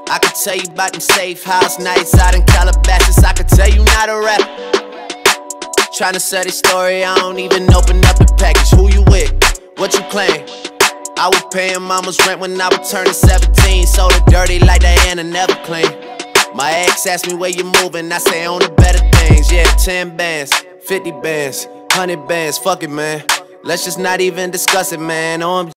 I could tell you about them safe house nights out in Calabasas. I could tell you not a rap. Tryna sell this story, I don't even open up the package. Who you with? What you claim? I was paying mama's rent when I was turning 17. Sold her dirty like Diana, never clean. My ex asked me where you moving, I say on the better things. Yeah, 10 bands, 50 bands, 100 bands, fuck it, man. Let's just not even discuss it, man.